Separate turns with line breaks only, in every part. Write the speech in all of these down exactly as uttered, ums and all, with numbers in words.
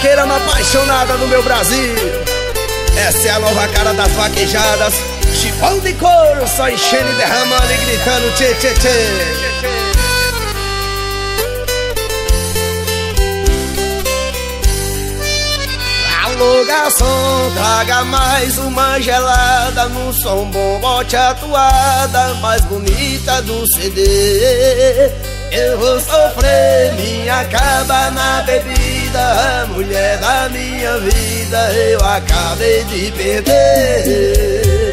vaqueirama apaixonada do meu Brasil. Essa é a nova cara das vaquejadas. Chifão de couro, só enchendo e derramando e gritando tchê, tchê, tchê. Alô garçom, traga mais uma gelada. No som bom, bote a toada mais bonita do C D. Eu vou sofrer, me acaba na bebida. A mulher da minha vida eu acabei de perder.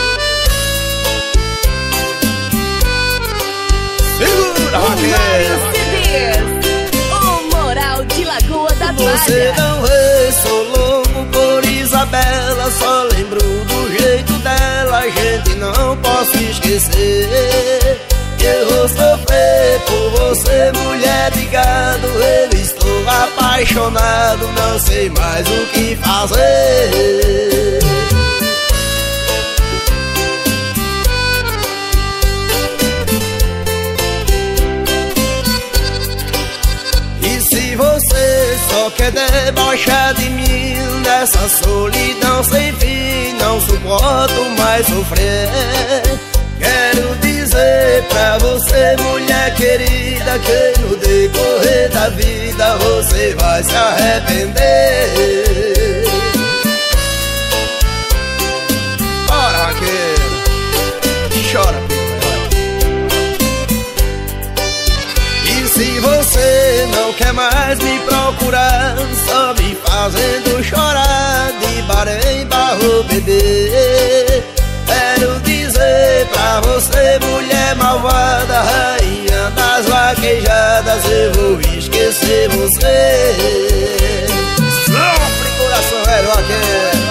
Segura, Romário
C Ds, o Moral de Lagoa da Palha.
Você não vê, sou louco por Isabela. Só lembro do jeito dela, gente, não posso esquecer. Eu vou sofrer por você, mulher de gado. Eu estou apaixonado, não sei mais o que fazer. E se você só quer debochar de mim, nessa solidão sem fim, não suporto mais sofrer. Quero dizer pra você, mulher querida, que no decorrer da vida você vai se arrepender. Bora, vaqueiro, chora, e se você não quer mais me procurar, só me fazendo chorar, de bar em bar vou beber. Quero dizer pra você, mulher malvada, rainha das vaquejadas, eu vou esquecer você. Sofre coração velho vaqueiro.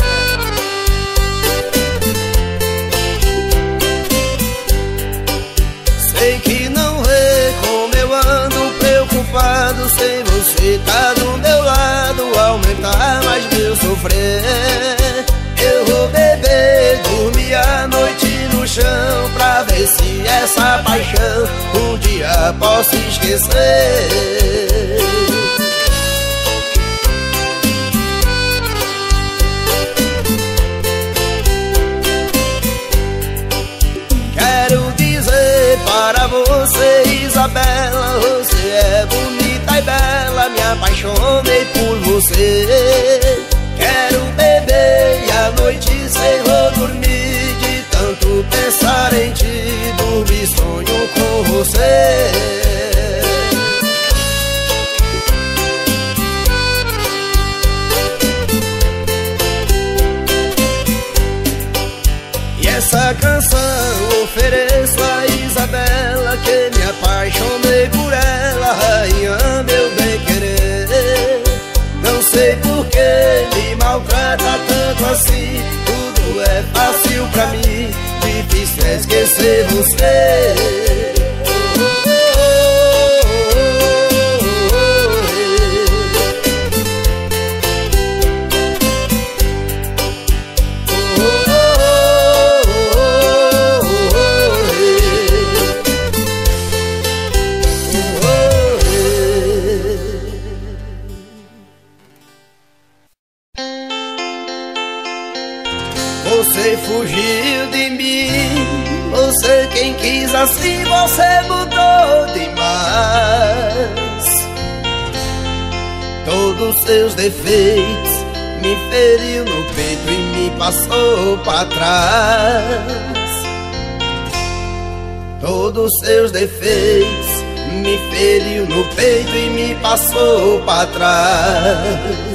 Sei que não vê como eu ando preocupado, sem você tá do meu lado, aumentar mais meu sofrer. Eu vou beber, dormir a noite no chão, pra ver se essa paixão um dia posso esquecer. Quero dizer para você, Isabela, você é bonita e bela, me apaixonei por você. Quero beber e à noite sem vou dormir, de tanto pensar em ti, dormir sonho com você. E essa canção ofereço a Isabela, que me apaixonei por ela, rainha meu bem querer. Não sei por que me maltrata tanto assim, tudo é fácil pra mim, difícil é esquecer você. Você fugiu de mim, você quem quis assim, você mudou demais. Todos seus defeitos me feriu no peito e me passou pra trás. Todos seus defeitos me feriu no peito e me passou pra trás.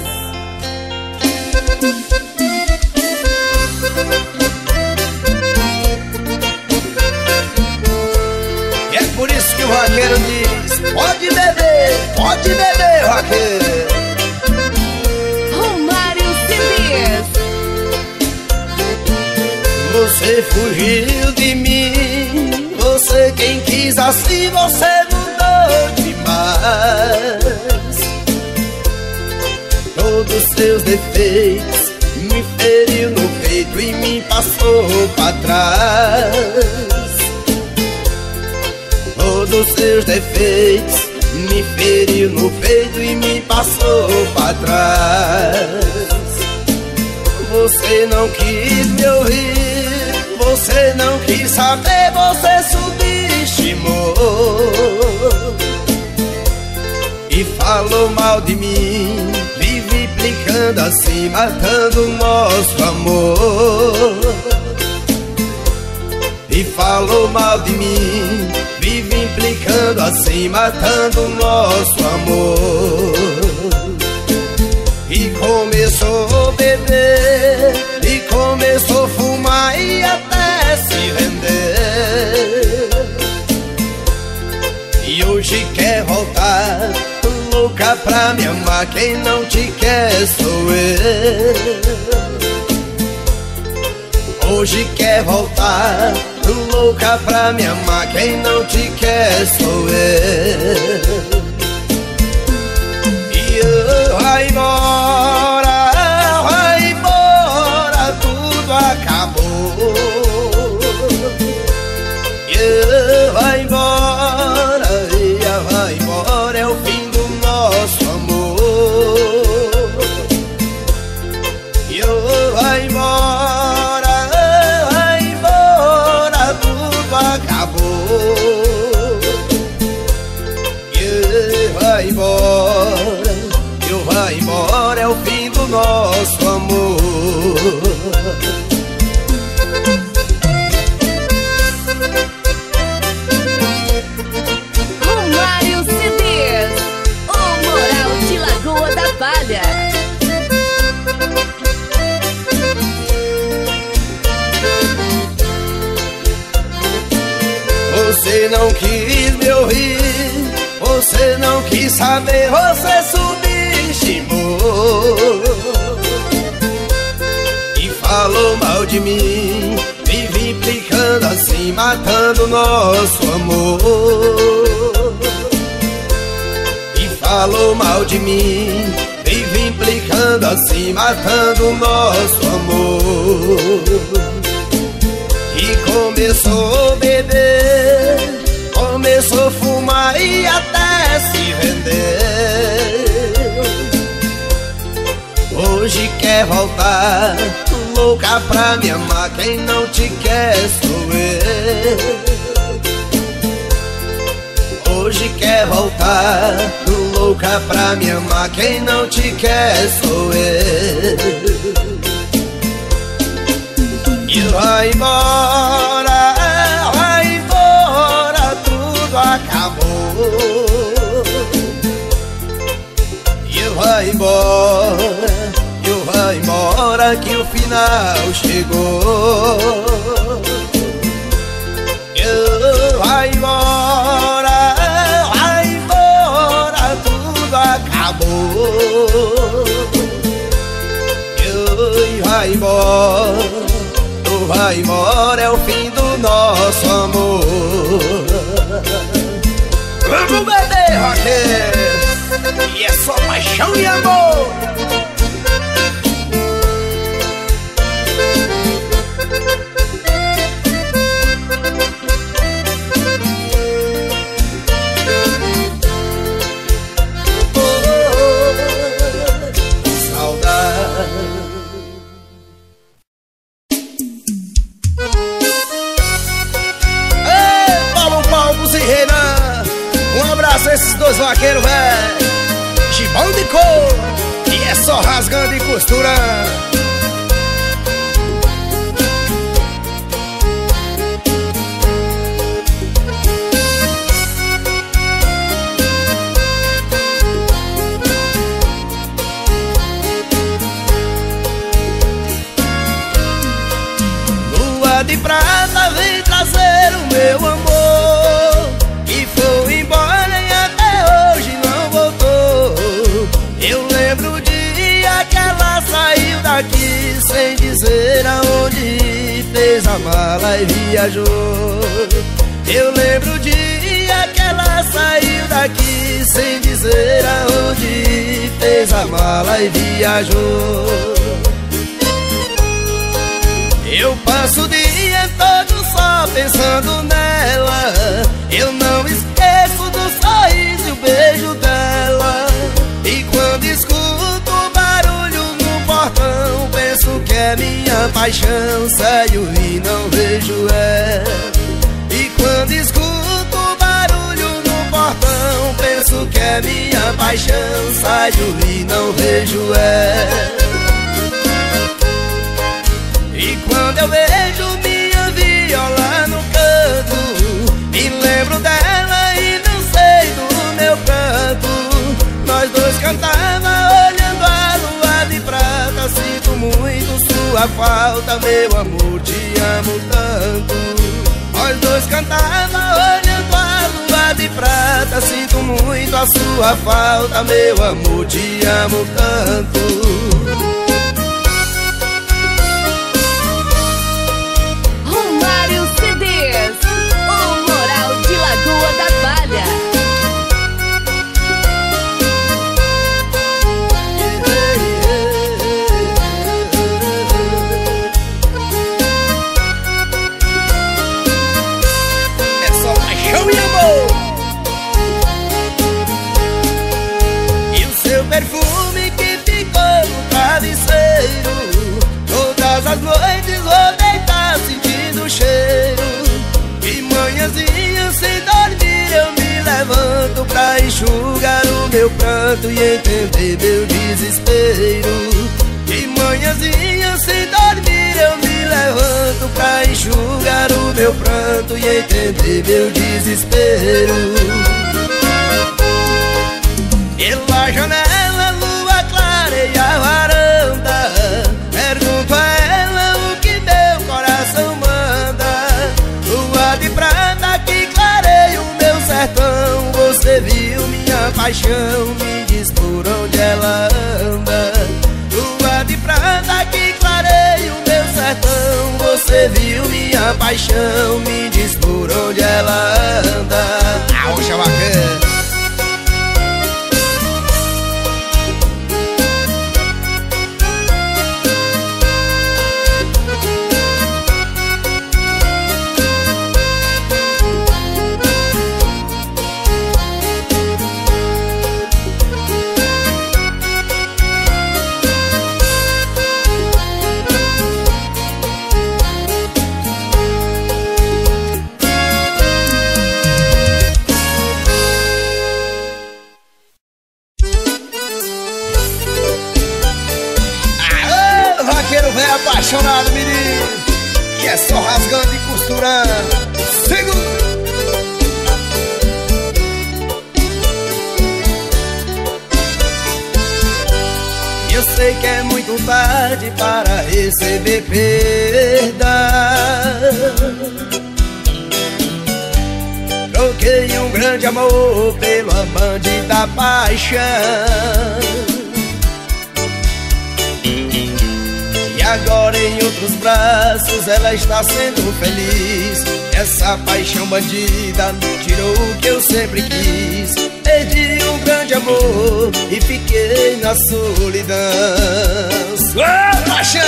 Por isso que o vaqueiro diz: pode beber, pode beber, vaqueiro.
Romário C Ds.
Você fugiu de mim, você quem quis assim, você mudou demais. Todos seus defeitos me feriu no peito e me passou pra trás. Todos seus defeitos me feriu no peito e me passou pra trás. Você não quis me ouvir, você não quis saber, você subestimou e falou mal de mim, vive implicando assim, matando o nosso amor. E falou mal de mim, vive implicando assim, matando o nosso amor. E começou a beber, e começou a fumar e até se render. E hoje quer voltar, louca pra me amar, quem não te quer sou eu. Hoje quer voltar, louca pra me amar, quem não te quer sou eu. E eu vai embora, vai embora, tudo acabou. E eu vai embora, ia vai embora, é o fim do nosso amor. E eu vai embora, vai embora, tudo acabou. E eu vai embora, eu vai embora, é o fim do nosso amor.
Romário C Ds, o Moral de Lagoa da Palha.
Você não quis me ouvir, você não quis saber, você subestimou e falou mal de mim, vive implicando assim, matando o nosso amor. E falou mal de mim, vive implicando assim, matando o nosso amor. E começou a beber, começou a fumar e até se render. Hoje quer voltar, louca pra me amar, quem não te quer sou eu. Hoje quer voltar, louca pra me amar, quem não te quer sou eu. E vai embora, vai embora, tudo acabou. E vai embora, eu vai embora, que o final chegou. E vai embora, vai embora, tudo acabou. E vai embora, vai embora, é o fim do nosso amor. Vamos beber, roqueiro, e é só paixão e amor. Esses dois vaqueiros, velho, gibão de cor, e é só rasgando e costurando. Lua de prata vem trazer o meu amor, que foi embora, eu lembro o dia que ela saiu daqui sem dizer aonde, fez a mala e viajou. Eu lembro o dia que ela saiu daqui sem dizer aonde, fez a mala e viajou. Eu passo o dia todo só pensando nela, eu não esqueço do sorriso e o beijo paixão saio e não vejo ela. E quando escuto o barulho no portão, penso que é minha paixão, saio e não vejo ela. E quando eu vejo minha viola no canto, me lembro dela e não sei do meu canto. Nós dois cantava olhando a lua de prata. Sinto muito sua falta, meu amor, te amo tanto. Nós dois cantava olhando a lua de prata. Sinto muito a sua falta, meu amor, te amo tanto.
Lagoa da Palha.
É só paixão e amor. E o seu perfume que ficou no travesseiro, todas as noites vou deitar sentindo o cheiro. E manhãzinha sem dormir eu me levanto pra enxugar o meu pranto e entender meu desespero. E manhãzinha sem dormir eu me levanto pra enxugar o meu pranto e entender meu desespero. Pela janela a lua clareia a varanda, pergunto a ela o que meu coração manda. Lua de prata que clareia o meu sertão, você viu minha paixão, me diz por onde ela anda. Lua de prata que clareia o meu sertão, você viu minha paixão, me diz por onde ela anda. Ah, oxa, bacana. Apaixonado, menino, e é só rasgando e costurando. Segura! Eu sei que é muito tarde para receber perdão. Troquei um grande amor pelo amante da paixão. E agora em outros braços ela está sendo feliz. Essa paixão bandida tirou o que eu sempre quis. Perdi um grande amor e fiquei na solidão. Oh, paixão!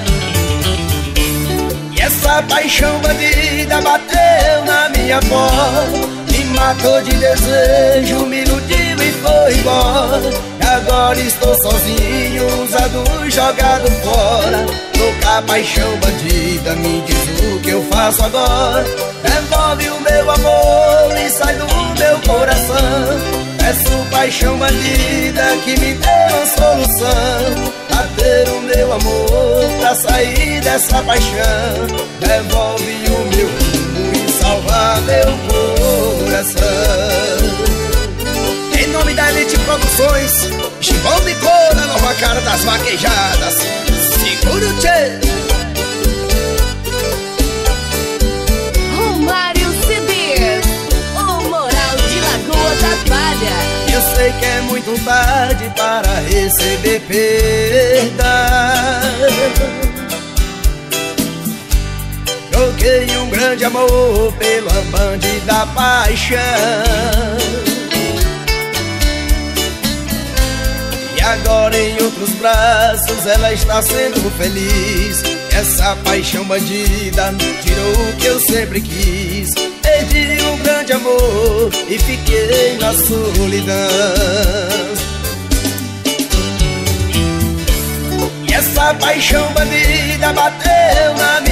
E essa paixão bandida bateu na minha porta, me matou de desejo, me iludiu e foi embora. Agora estou sozinho, usado, jogado fora. Louca paixão bandida, me diz o que eu faço agora. Devolve o meu amor e sai do meu coração. Peço paixão bandida que me dê uma solução, pra ter o meu amor, pra sair dessa paixão. Devolve o meu rumo e salvar meu coração. Em nome da Elite Produções, Chibão de Coura, nova cara das vaquejadas. Segura o tchê.
Romário C Ds, o Moral de Lagoa da Palha.
Eu sei que é muito tarde para receber perdão. Troquei um grande amor pelo amante da paixão. E agora em outros braços ela está sendo feliz. Essa paixão bandida tirou o que eu sempre quis. Perdi um grande amor e fiquei na solidão. E essa paixão bandida bateu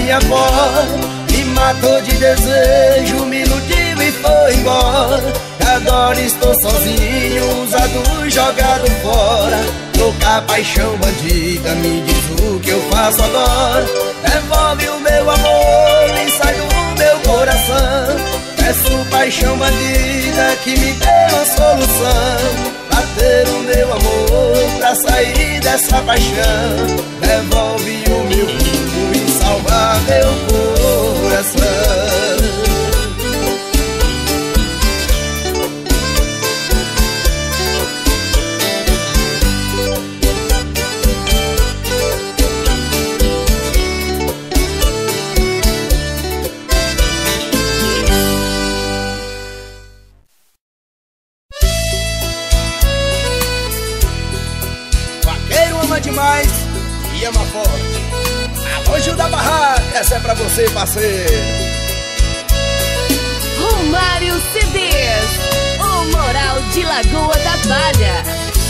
minha avó. Me matou de desejo, me iludiu e foi embora. Agora estou sozinho, usado, jogado fora. Louca paixão bandida, me diz o que eu faço agora. Devolve o meu amor e sai do meu coração. Peço paixão bandida que me dê uma solução, pra ter o meu amor, pra sair dessa paixão. Devolve o meu rumo e salva meu coração. Demais e ama forte. Alô, Gil da Barraca, essa é pra você, parceiro.
Romário C Ds, o Moral de Lagoa da Palha.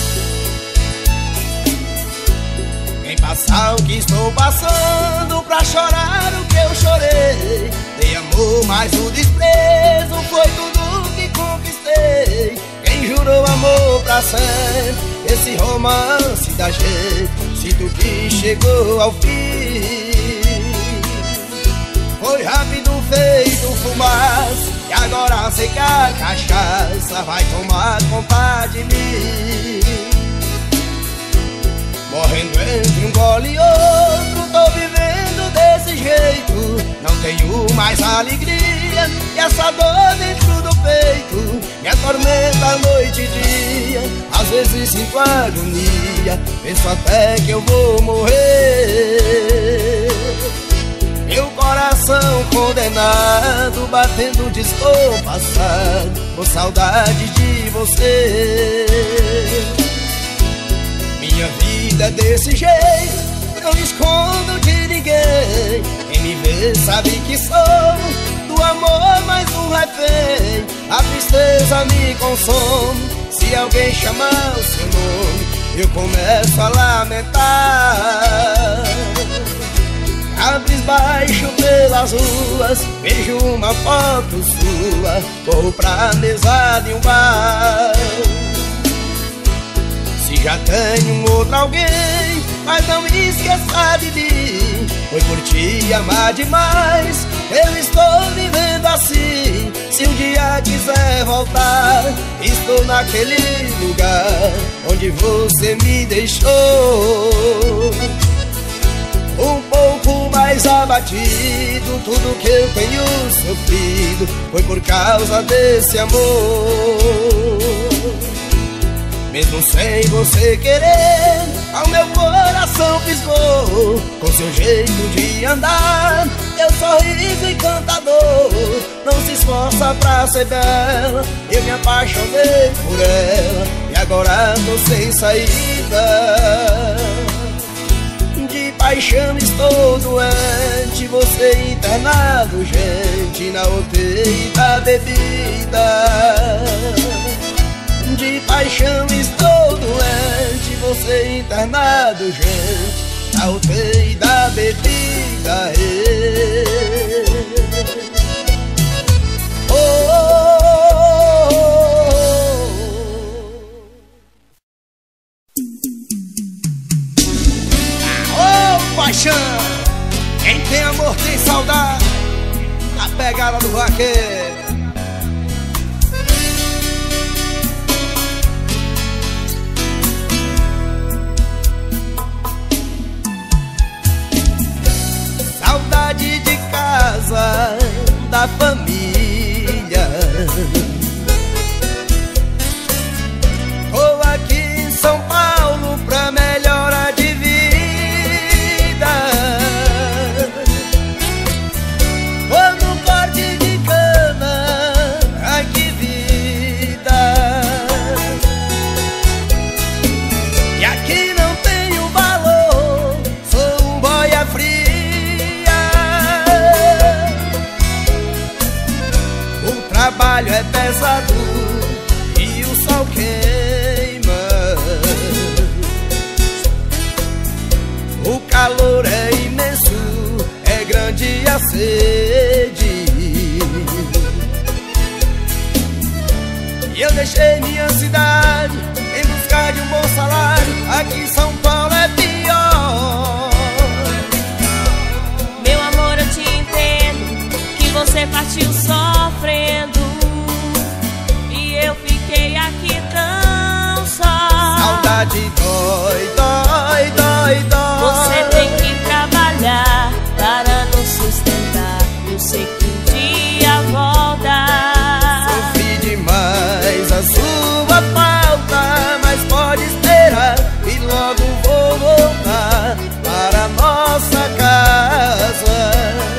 Quem passar o que estou passando, pra chorar o que eu chorei. Dei amor, mas o desprezo foi tudo que conquistei. Quem jurou amor pra sempre, esse romance da gente, sinto que chegou ao fim. Foi rápido feito fumaça, e agora sei que a cachaça vai tomar conta de mim. Morrendo entre um gole e outro, tô vivendo desse jeito. Não tenho mais alegria, e essa dor dentro do peito me atormenta a noite e dia. Às vezes sinto agonia, penso até que eu vou morrer. Meu coração condenado, batendo descompassado, com saudade de você. Minha vida é desse jeito, não escondo de ninguém. Quem me vê sabe que sou do amor mais um refém. A tristeza me consome, se alguém chamar o seu nome, eu começo a lamentar. Cabisbaixo pelas ruas, vejo uma foto sua, corro pra mesa de um bar. Se já tenho um outro alguém, mas não me esqueça de mim. Foi por te amar demais, eu estou vivendo assim. Se um dia quiser voltar, estou naquele lugar onde você me deixou. Um pouco mais abatido, tudo que eu tenho sofrido foi por causa desse amor. Mesmo sem você querer, ao meu coração piscou. Com seu jeito de andar, teu sorriso encantador. Não se esforça pra ser bela, eu me apaixonei por ela, e agora tô sem saída. De paixão estou doente, você internado, gente, na U T I da bebida. De paixão estou doente, você internado, gente, na U T I da bebida. Oh, oh, oh, oh. Oh, paixão, quem tem amor tem saudade, a pegada do vaqueiro. Saudade de casa, da família. Tô aqui em São Paulo pra melhorar de vida. Tô no corte de cana, ai que vida. E aqui não tenho valor, sou um boia fria. O trabalho é pesado e o sol queima. O calor é imenso, é grande Saudade dói, dói, dói, dói.
Você tem que trabalhar para nos sustentar. Eu sei que um dia volta.
Sofri demais a sua falta, mas pode esperar e logo vou voltar para nossa casa.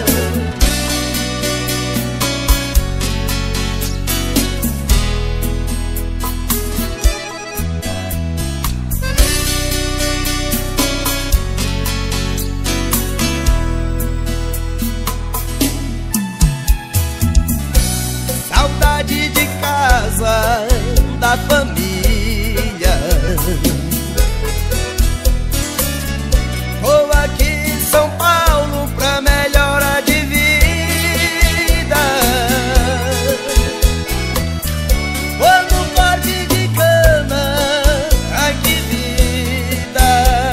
Saudade de casa, da família. Vou aqui em São Paulo pra melhorar de vida. Vou no corte de cama, ai que vida.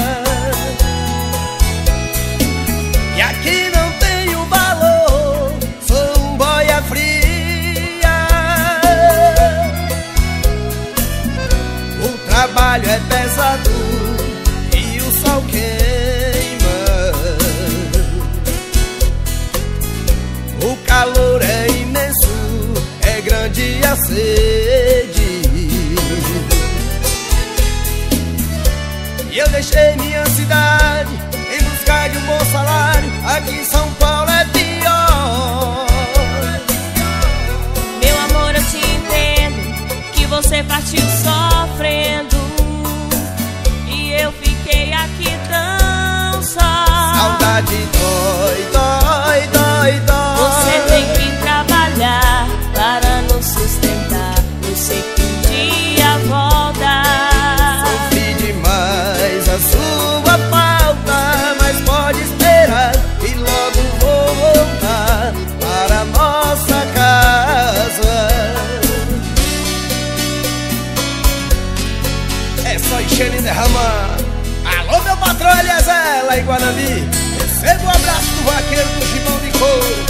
E aqui não tenho valor, sou um boia fria. O trabalho é pesado e o sol queima. O calor é imenso, é grande a sede. E eu deixei minha cidade em busca de um bom salário. Aqui em São Paulo é pior.
Meu amor, eu te entendo, que você partiu sofrendo e eu fiquei aqui tão só.
Saudade dói, dói, dói, dói.
Você tem que trabalhar para nos sustentar. Eu sei que um dia volta.
Sofri demais a sua falta, mas pode esperar e logo vou voltar para nossa casa. É só enchendo e derramar. Alô, meu patrão Eliezer, lá em Guanambi. Receba o abraço do vaqueiro do Gibão de Couro.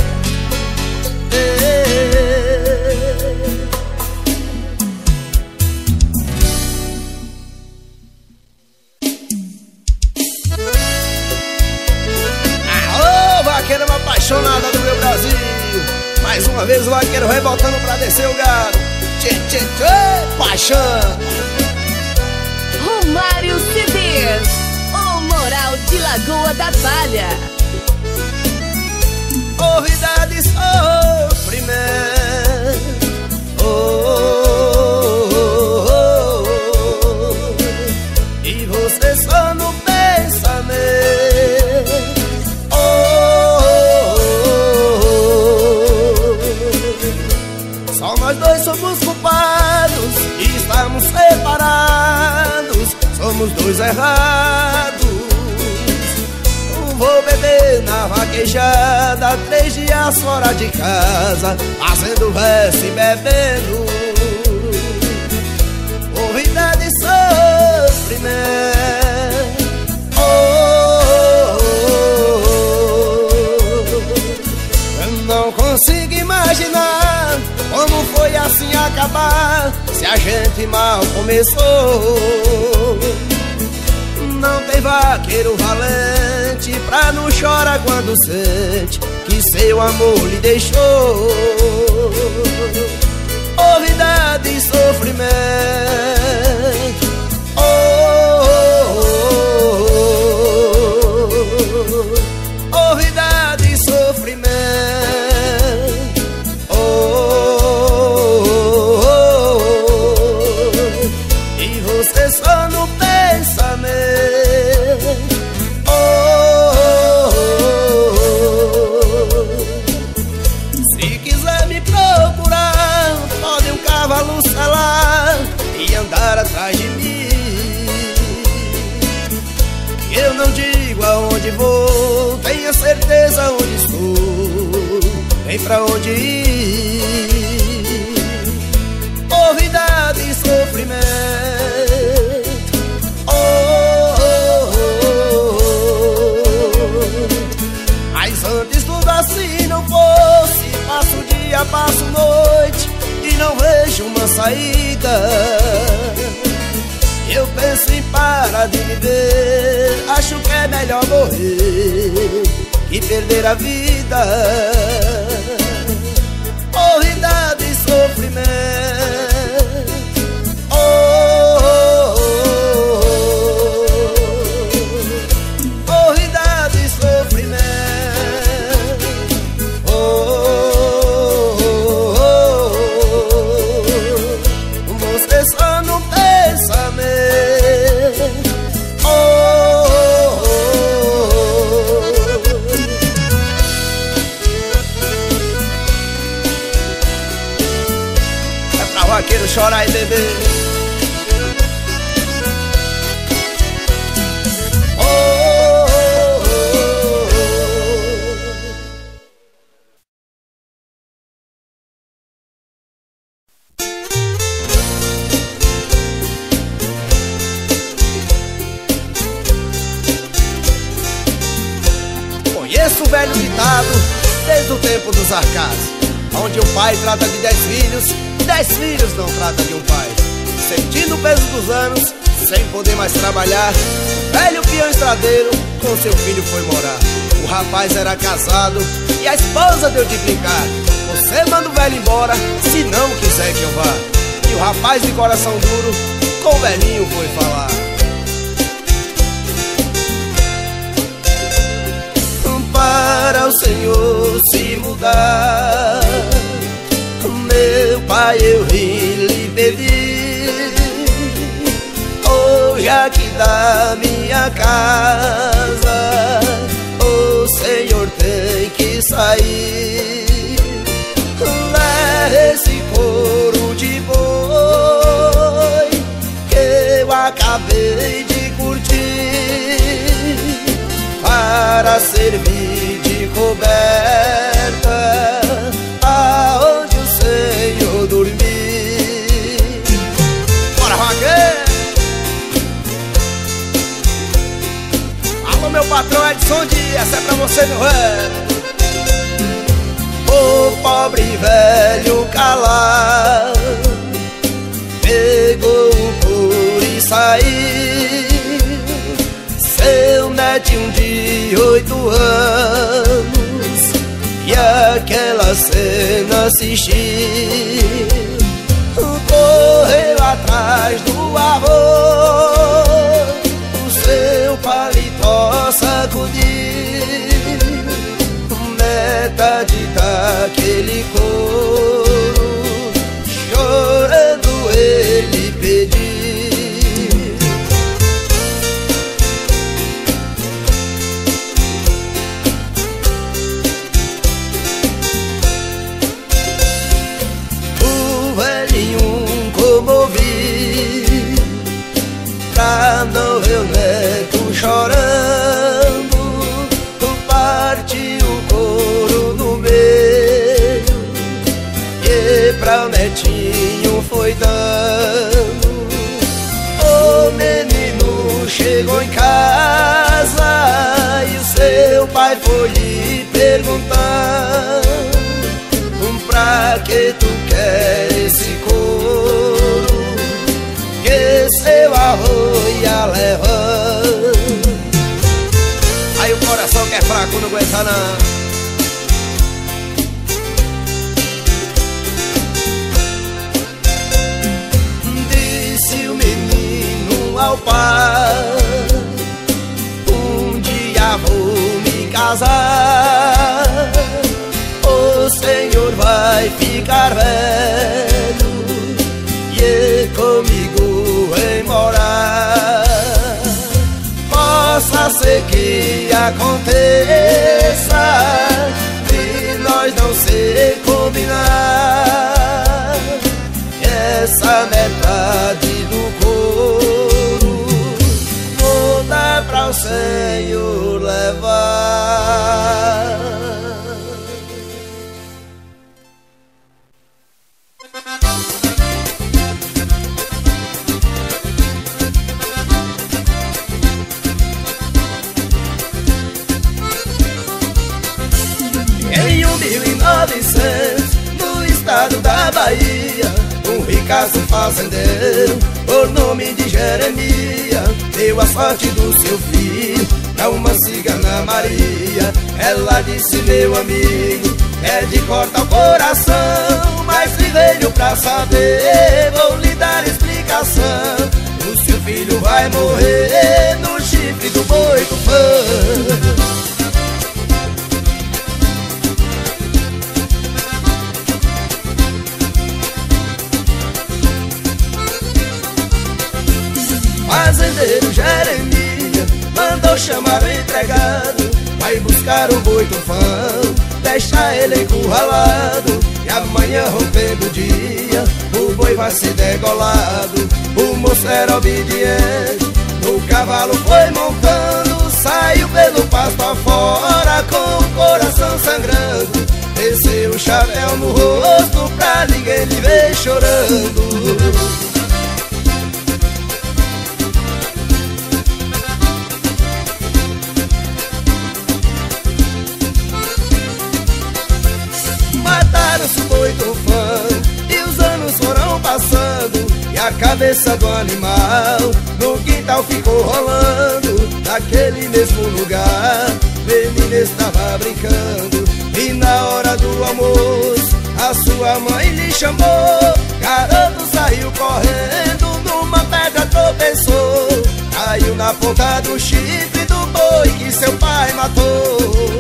Alô, vaqueira apaixonada do meu Brasil. Mais uma vez o vaqueiro vai voltando pra descer o gado. Tchê, tchê, tchê, paixão.
Romário C Ds, o Moral de Lagoa da Palha.
Oh, vida de sofrimento. Oh, oh, oh, oh. E você só no pensamento. Oh, oh, oh. Só nós dois somos culpados e estamos separados. Somos dois errados. Vou beber na vaquejada, três dias fora de casa, fazendo verso e bebendo. Oh, vida de sofrimento. Oh, oh, oh, oh. Eu não consigo imaginar como foi assim acabar, se a gente mal começou. Não tem vaqueiro valente pra não chorar quando sente que seu amor lhe deixou. Oh, vida de sofrimento. Oh, oh, oh, oh. Oh, vida de sofrimento. Oh, oh, oh, oh. E você só no pensamento. Cavalo selar e andar atrás de mim. Eu não digo aonde vou, tenha certeza onde estou, nem pra onde ir. Oh, vida de sofrimento. Oh, oh, oh, oh. Mas antes tudo assim não fosse, passo dia, passo noite e não vejo uma saída. Eu penso em parar para de viver, acho que é melhor morrer que perder a vida. Corrida de sofrimento, oh, oh, oh, oh. Corrida de sofrimento, oh, oh, oh, oh. Você só não pensamento, oh, oh, oh. É pra vaqueiro chorar e beber. Conheço o velho ditado desde o tempo dos arcados, onde o pai trata de dez filhos, dez filhos não trata de um pai. Sentindo o peso dos anos, sem poder mais trabalhar, velho peão estradeiro com seu filho foi morar. O rapaz era casado e a esposa deu de brincar: você manda o velho embora se não quiser que eu vá. E o rapaz de coração duro com o velhinho foi falar: para o Senhor se mudar, meu pai eu vim lhe pedir, hoje aqui da minha casa o Senhor tem que sair. Leve esse couro de boi que eu acabei de curtir, para servir de coberta aonde o Senhor dormir. Bora, vaqueiro! Alô, meu patrão Edson Dias, essa é pra você, meu velho. O pobre velho calado pegou o couro e saiu. Seu netinho de oito anos e aquela cena assistiu, correu atrás do avô, o seu paletó sacudiu, metade daquele couro, chorando ele pediu. Pra não ver o neto chorando, partiu o couro no meio e pra o netinho foi dando. O menino chegou em casa e o seu pai foi lhe perguntar: pra que tu quer esse couro que seu avô ia levar? Aí o coração que é fraco não aguenta não. Disse o menino ao pai: um dia vou me casar, o Senhor vai ficar velho e comigo vem morar. Possa ser que aconteça de nós não se combinar, essa metade do couro vou dar pra o Senhor levar. Em mil e novecentos, no estado da Bahia, um ricaço fazendeiro, por nome de Jeremias, deu deu a sorte do seu filho pra uma cigana Maria. Ela disse, meu amigo, é de cortar o coração, mas se veio pra saber, vou lhe dar explicação. O seu filho vai morrer no chifre do boi do fã. Fazendeiro Jeremias mandou chamar o empregado, vai buscar o boi tufão, deixa ele encurralado, e amanhã rompendo o dia, o boi vai ser degolado. O moço era obediente, no cavalo foi montando, saiu pelo pasto afora com o coração sangrando. Desceu o chapéu no rosto pra ninguém lhe ver chorando. Mataram-se o boi tufão e os anos foram passando, e a cabeça do animal no quintal ficou rolando. Naquele mesmo lugar, menina estava brincando, e na hora do almoço a sua mãe lhe chamou. Garoto saiu correndo, numa pedra tropeçou, caiu na ponta do chifre do boi que seu pai matou.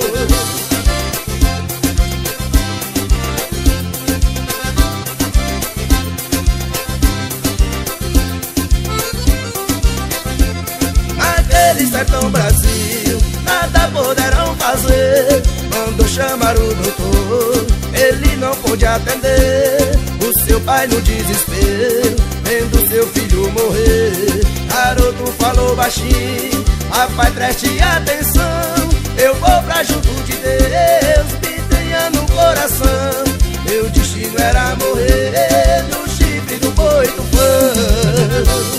Sertão Brasil, nada poderão fazer. Mandou chamar o doutor, ele não pôde atender. O seu pai no desespero, vendo seu filho morrer. Garoto falou baixinho, rapaz preste atenção, eu vou pra junto de Deus, me tenha no coração. Meu destino era morrer no chifre do boi do fã.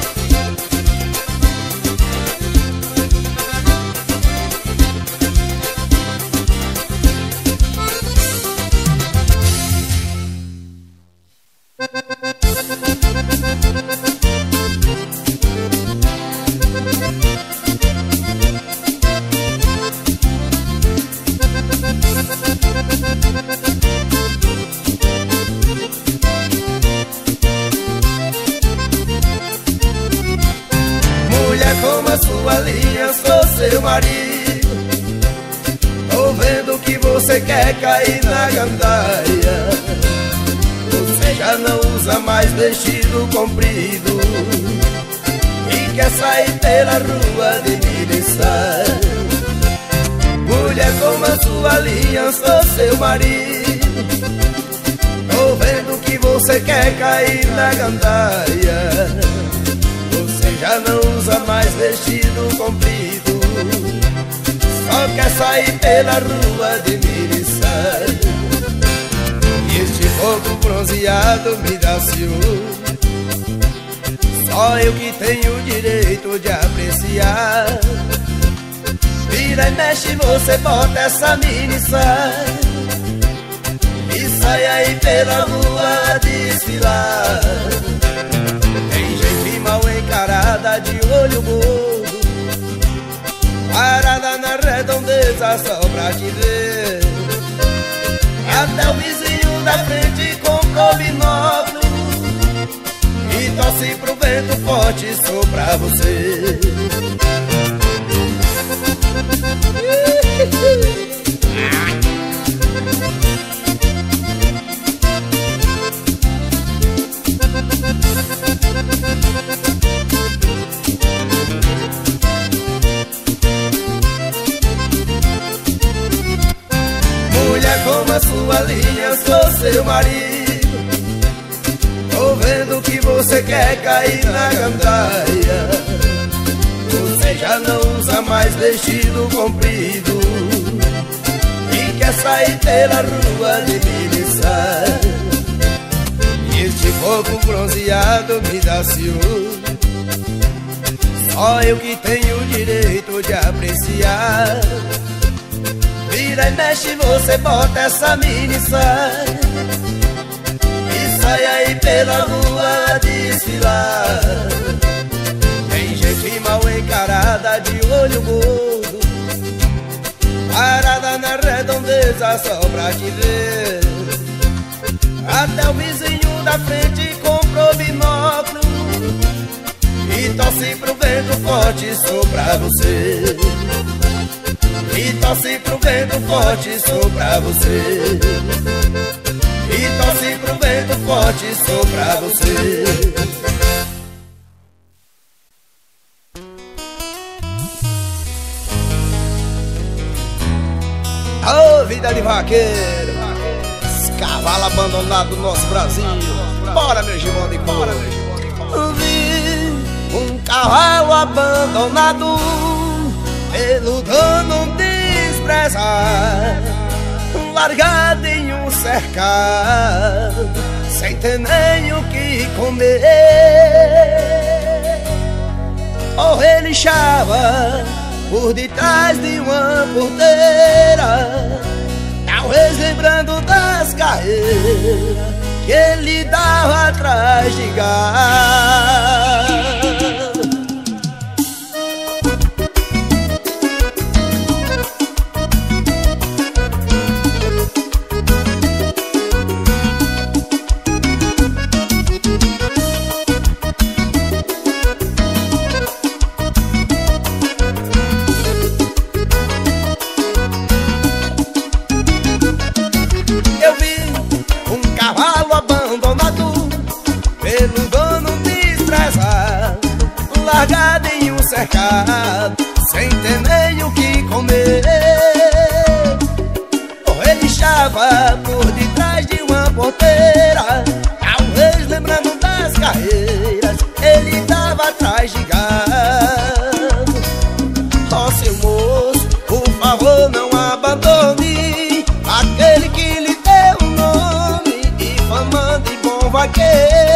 Seu marido, tô vendo que você quer cair na gandaia. Você já não usa mais vestido comprido e quer sair pela rua de miliçar. Mulher, como a sua linha, sou seu marido, tô vendo que você quer cair na gandaia. Você já não usa mais vestido comprido, só quer sair pela rua de miliçar. E este fogo bronzeado me dá ciúme, só eu que tenho o direito de apreciar. Vira e mexe, você bota essa mini saia e sai aí pela rua desfilar. Tem gente mal encarada de olho gordo, parada na redondeza só pra te ver. Até o vizinho da frente comprou binóculo e torce pro vento forte soprar você. Mulher, como a sua linha, sou seu marido, tô vendo que você quer cair na gandaia. Você já não usa mais vestido comprido e quer sair pela rua de miliçar. E este fogo bronzeado me dá ciúme, só eu que tenho o direito de apreciar. Vira e mexe, você bota essa mini saia e sai aí pela rua desfilar. Tem gente mal mulherada de olho gordo, parada na redondeza só pra te ver. Até o vizinho da frente comprou binóculo e torce pro vento forte soprar você. E torce pro vento forte soprar você. E torce pro vento forte soprar você. Ô, oh, vida de vaqueiro, cavalo abandonado do nosso Brasil. Bora, meu Gimão de bora, meu Gimão de bora. Vi um cavalo abandonado pelo dono desprezado, largado em um cercado, sem ter nem o que comer. Oh, relinchava por detrás de uma porteira, talvez lembrando das carreiras que ele dava atrás de gado. Pelo dono desprezado, largado em um cercado, sem ter nem o que comer. Oh, ele estava por detrás de uma porteira, talvez lembrando das carreiras, ele dava atrás de gado. Oh, seu moço, por favor não abandone aquele que lhe deu o nome e fama de bom vaqueiro.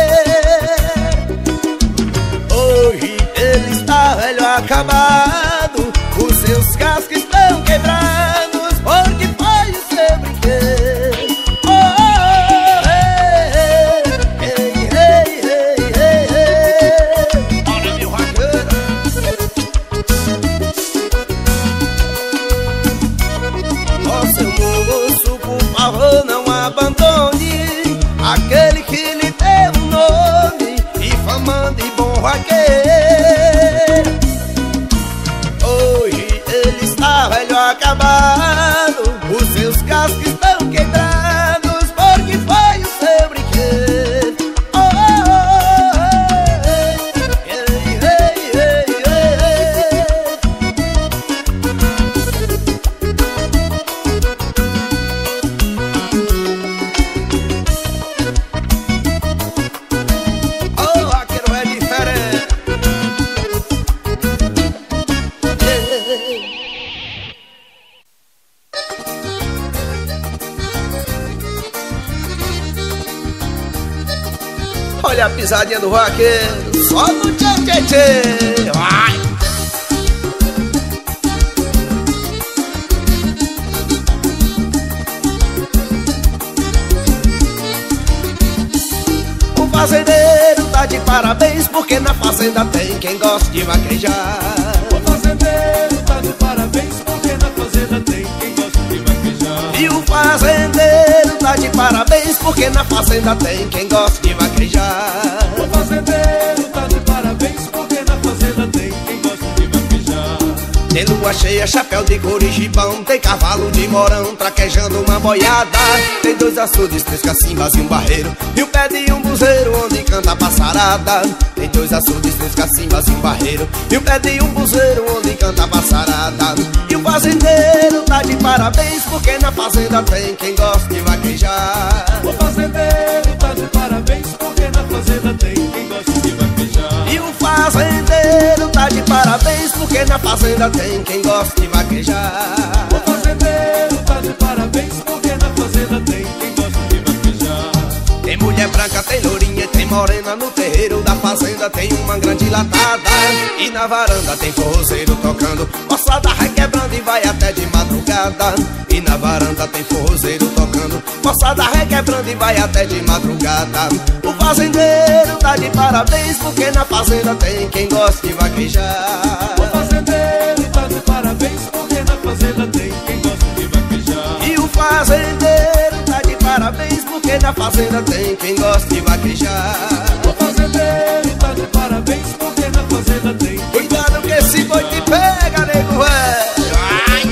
Hoje ele está velho acabado, os seus cascos estão quebrados, porque foi o seu brinquedo. Oh, oh, ei, ei, ei, ei, ei, ei. Olha, meu vaqueiro. Oh, seu moço, por favor não abandone aquele que lhe deu o nome e fama de bom vaqueiro. Hoje ele está velho acabado, os seus cascos estão quebrados, porque foi o seu brinquedo. Oh, oh, oh, ei, ei, ei, ei, oh, vaqueiro é diferente. Olha a pisadinha do vaqueiro, só no tchê tchê tchê. Vai! O fazendeiro tá de parabéns, porque na fazenda tem quem gosta de vaquejar.
O fazendeiro tá de parabéns, porque na fazenda tem quem gosta de vaquejar.
E o fazendeiro tá de parabéns, porque na fazenda tem quem gosta de vaquejar.
O fazendeiro tá de parabéns, porque na fazenda tem quem gosta de vaquejar.
Tem lua cheia, chapéu de couro e gibão, tem cavalo de morão traquejando uma boiada. Tem dois açudes, três cacimbas e um barreiro, e o pé de um buzeiro onde canta a passarada. Tem dois açudes, três cacimbas e um barreiro, e o pé de um buzeiro onde canta a passarada. E o fazendeiro tá de parabéns, porque na fazenda tem quem gosta de vaquejar.
O fazendeiro tá de parabéns, porque na fazenda tem quem gosta de vaquejar.
E o fazendeiro tá de parabéns, porque na fazenda tem quem gosta de vaquejar.
O fazendeiro tá de parabéns, porque na fazenda tem quem gosta de vaquejar.
Tem mulher branca, tem lourinha, tem morena no terreiro da fazenda, tem uma grande latada. E na varanda tem forrozeiro tocando, moçada requebrando e vai até de madrugada. E na varanda tem forrozeiro tocando, moçada requebrando e vai até de madrugada. O fazendeiro tá de parabéns, porque na fazenda tem quem gosta de vaquejar.
O fazendeiro
na fazenda tem quem gosta de vaquejar.
O fazendeiro tá de parabéns, porque na fazenda tem.
Cuidado que esse boi te pega, nego velho. Ai.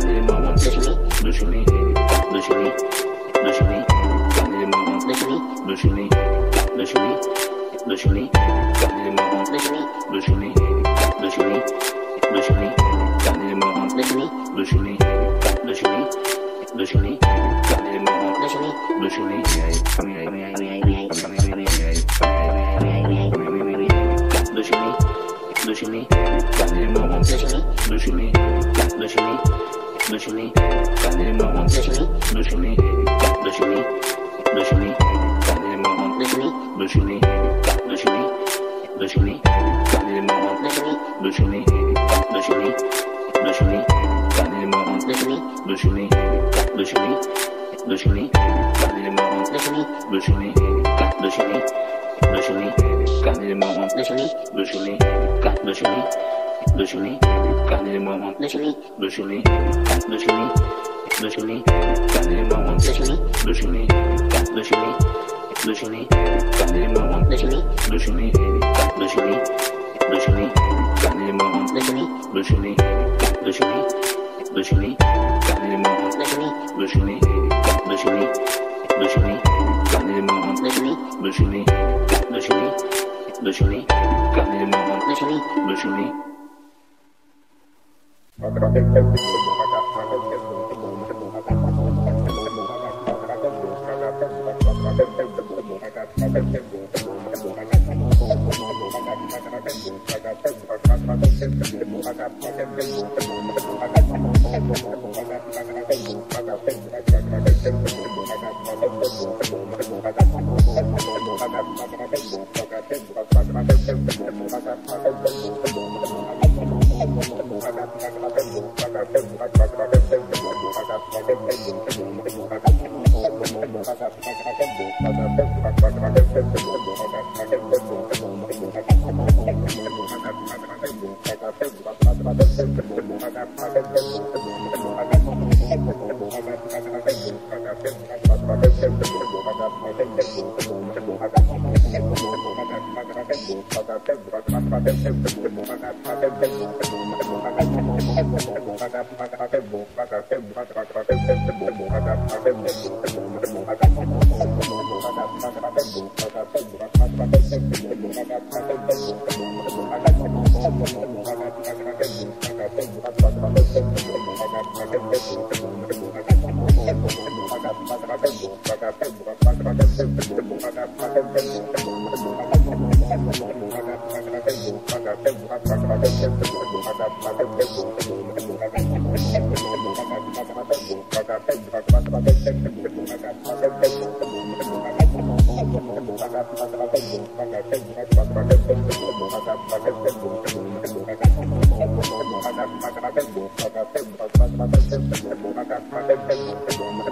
Thank you.